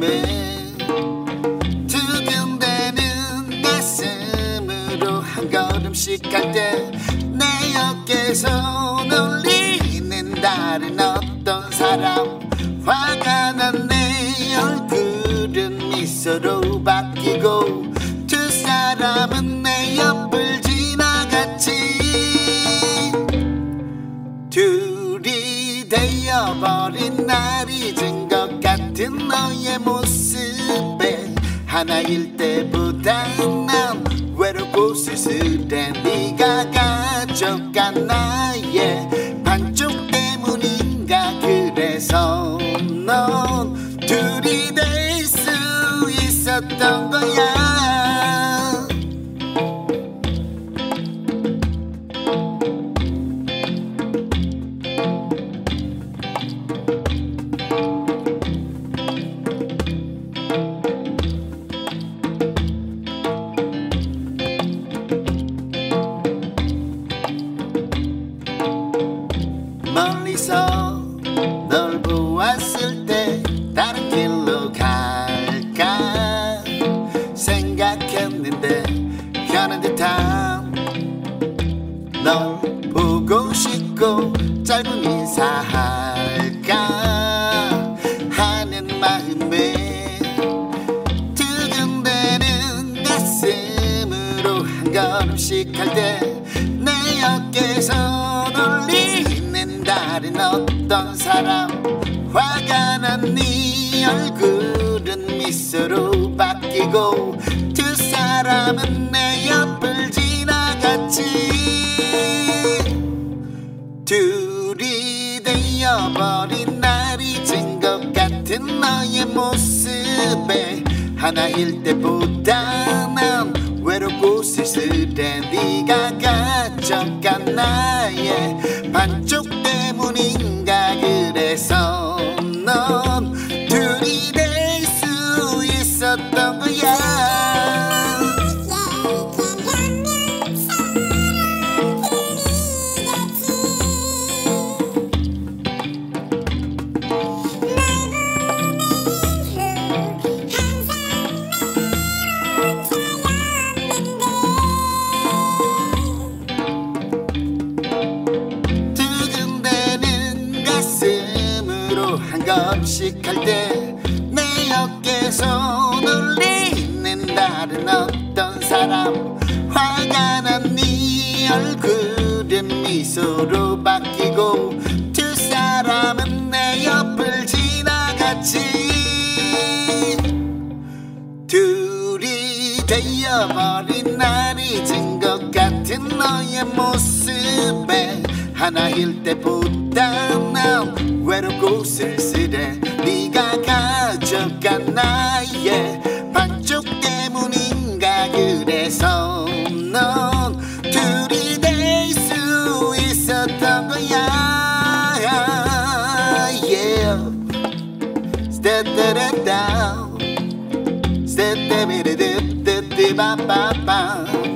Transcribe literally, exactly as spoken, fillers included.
마음에 두근대는 가슴으로 한 걸음씩 갈 때 내 어깨에서 놀리는 다른 어떤 사람 화가 난 내 얼굴은 미소로 바뀌고 두 사람은 내 옆을 지나갔지. 둘이 되어버린 날 잊은 것 같은 너의 모습에 하나일 때보다 난 외롭고 쓸쓸해. 네가 가져간 나의 반쪽 때문인가. 그래서 넌 둘이 될 수 있었던 거야. 멀리서 널 보았을 때 다른 길로 갈까 생각했는데 편한 듯한 널 보고 싶고 짧은 인사할까 하는 마음에 두근대는 가슴으로 한 걸음씩 갈 때 내 어깨에서 놀리는 다른 어떤 사람 화가 난 네 얼굴은 미소로 바뀌고 두 사람은 내 옆을 지나갔지. 둘이 되어버린 날 잊은 것 같은 너의 모습에 하나일 때보다 난 외롭고 쓸쓸해. 네가 가져간 나의 반쪽 때문인가. 그래서 넌 둘이 될 수 있었던 거야. 한 걸음씩 갈 때 내 어깨에서 놀리는 다른 어떤 사람 화가 난 네 얼굴은 미소로 바뀌고 두 사람은 내 옆을 지나갔지. 둘이 되어버린 날 잊은 것 같은 너의 모습에 하나일 때보다 난 외롭고 쓸쓸해. 네가 가져간 나의 반쪽 때문인가. 그래서 넌 둘이 될 수 있었던 거야. Yeah. Step down, step down, step down,